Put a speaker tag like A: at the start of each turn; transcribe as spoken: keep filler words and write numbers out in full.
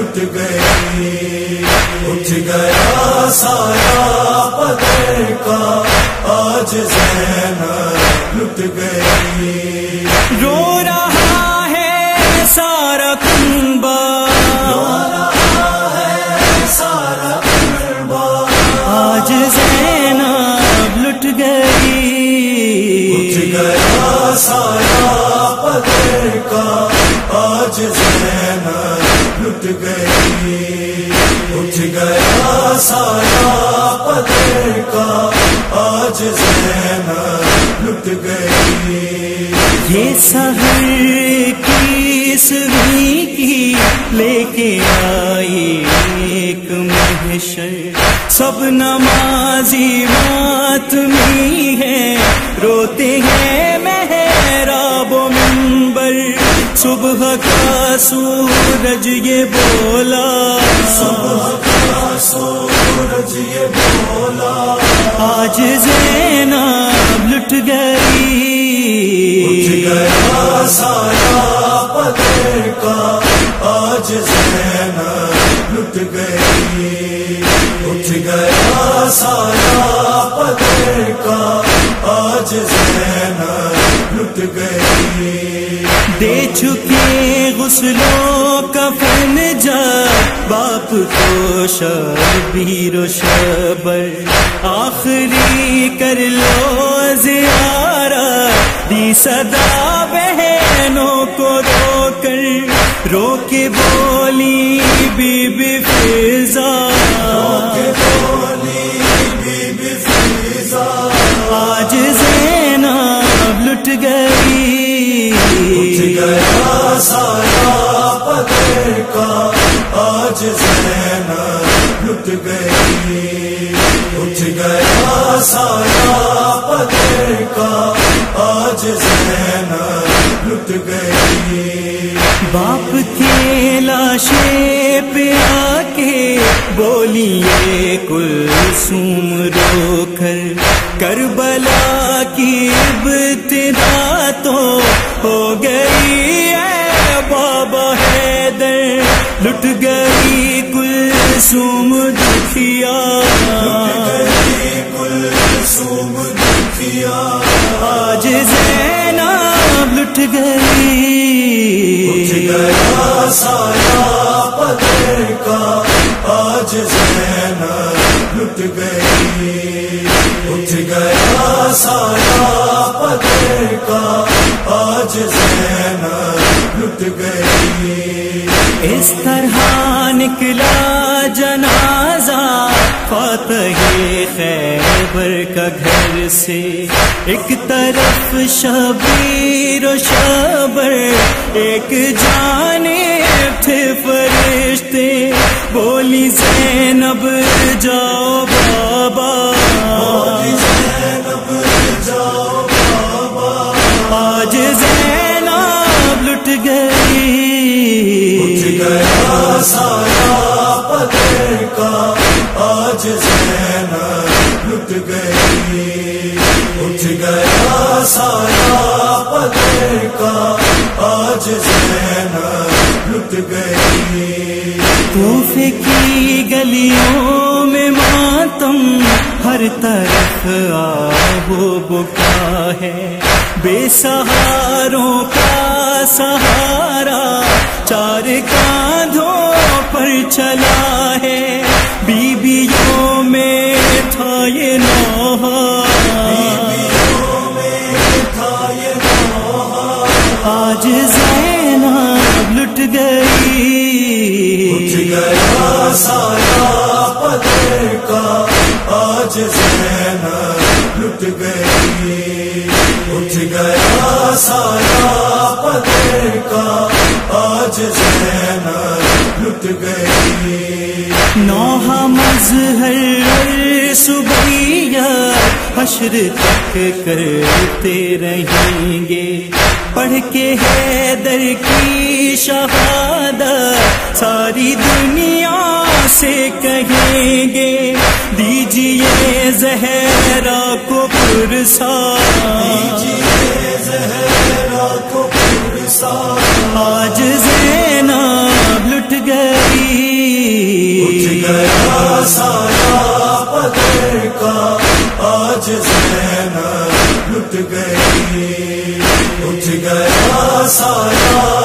A: لٹ گئی، اٹھ گیا سایہ بدر کا، آج زینب لٹ گئی،
B: رو رہا ہے سارا کنبہ،
A: رو رہا ہے سارا کنبہ،
B: آج زینب لٹ گئی،
A: اٹھ گیا سایہ بدر کا، آج زینب لٹ گئی، اٹھ گیا سایہ بدر کا، آج زینب لٹ گئی،
B: یہ سحر کی سوی کی لے کے آئی ایک محشر، سب نمازی ماتمی ہے، روتے ہیں محراب و منبر، صبح کا سورج یہ بولا،
A: صبح کا سورج یہ بولا،
B: آج زینب لٹ گئی،
A: اٹھ گیا سایہ بدر کا، آج زینب لٹ گئی، اٹھ گیا سایہ بدر کا، آج زینب لٹ گئی،
B: دے چکے غسل و کفن جب باپ کو شبیر و شبر، آخری کر لو زیارت، دی صدا بہنوں کو رو کر، رو کے بولی بی بی فضا،
A: رو کے بولی بی بی فضا،
B: آج زینب لٹ گئی،
A: اٹھ گیا سایہ بدر کا، آج زینب لٹ گئی، اٹھ گیا سایہ بدر کا، آج زینب لٹ گئی،
B: باپ کے لاشے پہ آ کے بولیے کلثوم رو کر، کربلا کی ابتدا تو ہو گئی اے بابا حیدر، لٹ گئی کلثوم دکھیا،
A: کلثوم دکھیا،
B: آج زینب لٹ گئی،
A: اٹھ گیا سایہ بدر کا، آج زینب لٹ گئی، اٹھ گیا سایہ بدر کا، آج زینب لٹ گئی،
B: اس طرح نکلا جنازہ فاتح خیبر کا گھر سے، ایک طرف شبیر و شبر، ایک جانب تھے فرشتے، بولی زینب جاؤ بابا،
A: بولی زینب جاؤ بابا،
B: آج زینب لٹ گئی،
A: اٹھ گیا سایہ بدر کا، آج زینب لٹ گئی، اٹھ گیا سایہ بدر کا، آج زینب لٹ گئی،
B: کوفے کی گلیوں میں ماتم، ہر طرف آہو بکا ہے، بے سہاروں کا سہارا چار کاندھوں پر چلا ہے، بیویوں میں تھا یہ نوحہ،
A: بیویوں میں تھا یہ نوحہ،
B: آج زینب لٹ گئی،
A: اٹھ گیا سایہ بدر کا، آج زینب لٹ گئی، اٹھ گیا سایہ بدر کا، آج زینب لٹ گئی،
B: نوحہ مظہر سبیہ حشر تک کرتے رہیں گے، پڑھ کے حیدر کی شہادت ساری دنیا سے کہیں گے، دیجئے زہرا کو پرسا،
A: دیجئے زہرا کو پرسا،
B: آج زینب لٹ گئی،
A: زینب لٹ گئی، اٹھ گیا سایہ